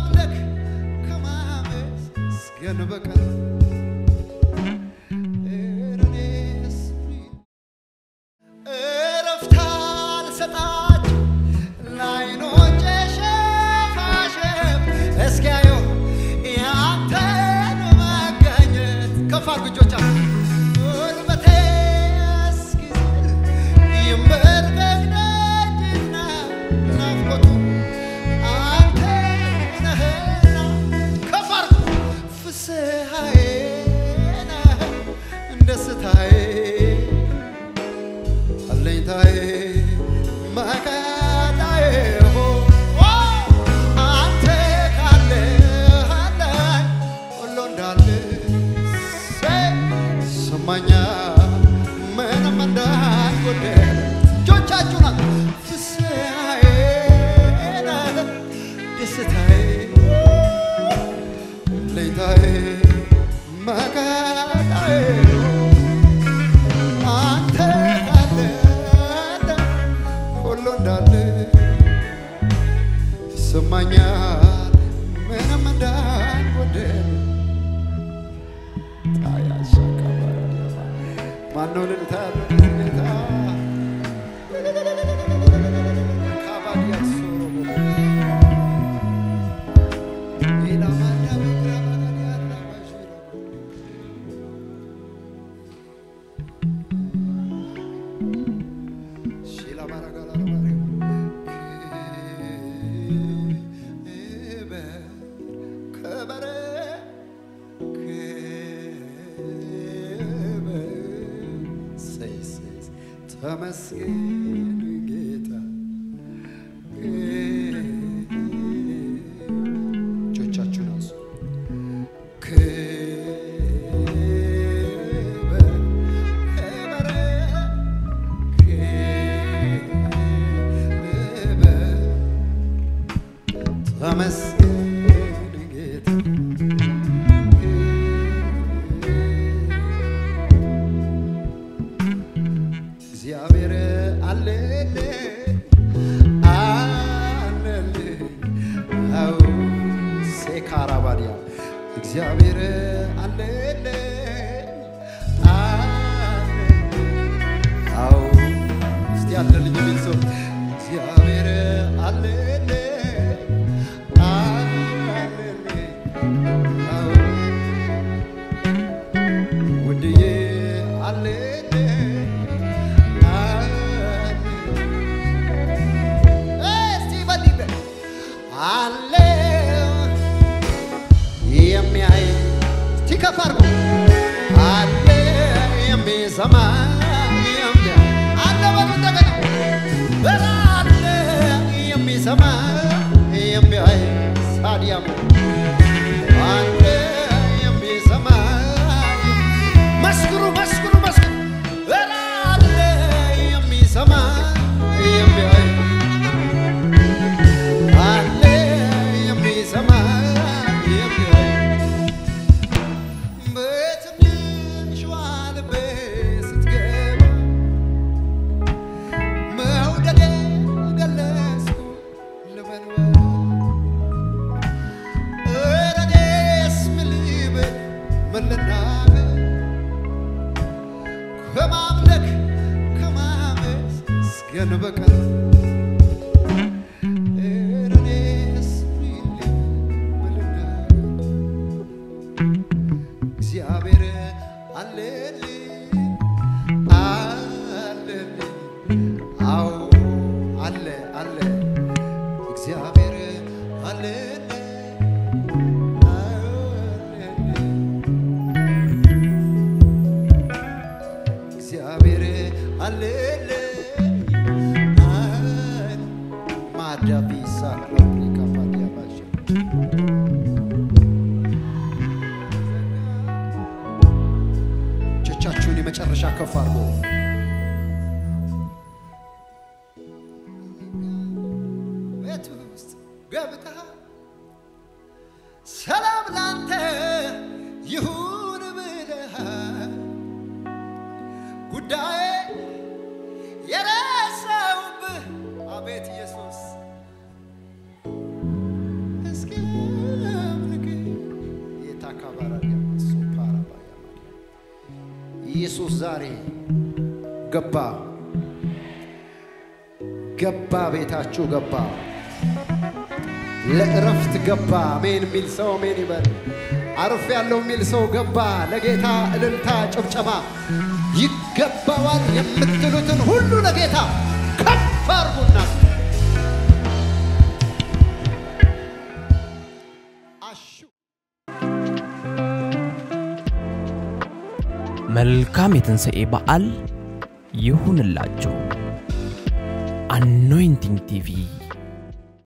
ከማምለክ ከማመስገን በቀር እረፍት አልሰጣቸው ለዓይኖቼ ሸፋሽፍ እስኪያዩ ያንተን መገኘት ከፍ አድርጉ እጆቻችሁን ጉልበቴ እስኪዝል ይንበርከክ ደጅና ናፍቆቱ አንተ ነህና ከፍ አድርጉ ፍስሐዬ ነህ ደስታዬ አለኝታዬ መከታዬ አንተ ካለህልኝ ሁሉ እንዳለ ይሰማኛል ምንም እንዳልጎደለ እጆቻችሁን ፍስሐዬ ነህ ደስታዬ አለኝታዬ መከታዬ አንተ ካለህልኝ ሁሉ እንዳለ ይሰማኛል ምንም እንዳልጎደለ ማነው ልልታ ጌታ ካባዲያስ ሌላ ማዳ በግራባዲያ አራባሽ ሺላ ማራጋላ ማሪ ከበረ ተመስገን ጌታ እጆቻችሁን አንሱ ተመስገን ጌታ እግዚአብሔር አለልኝ አለልኝ አው ሴካራባዲያ እግዚአብሔር አለልኝ አለልኝ አው እስቲ አለልኝ የሚል ሰው እግዚአብሔር አለልኝ አለልኝ አው ውድዬ አለልኝ አለ የሚያይ ትከፋርኩ አለ የሚሰማ የሚያይ አለ በእንደገና አለ የሚሰማ የሚያይ ሳዲያሙ አለ የሚሰማ መስክሩ መስክሩ መስክሩ አለ የሚሰማ የሚያይ ከማምለክ ከማመስገን በቀር እግዚአብሔር አለልኝ አለልኝ አዎ አለ አለ እግዚአብሔር አለልኝ እግዚአብሔር አለልኝ ማዳቢሳ ሎፕሪካ ማዲያባሽ እጆቻችሁን የመጨረሻ ከፍ አድርጉ ቤት ውስጥ ገብተህ ሰላም ላንተ ይሁን ብለሃል ጉዳዬ የረሳውብህ አቤት ኢየሱስ እስኪ ኢየሱስ ዛሬ ገባ ቤታችሁ ገባ ለእረፍት ገባ አሜን ሚል ሰው አሜን ይበል አርፍ ያለው ሚል ሰው ገባ ለጌታ እልልታ ጭብጨባ ይገባዋል የምትሉትን ሁሉ ለጌታ ከፍ አድርጉና መልካም የትንሣኤ በዓል ይሁንላችሁ። አኖይንቲንግ ቲቪ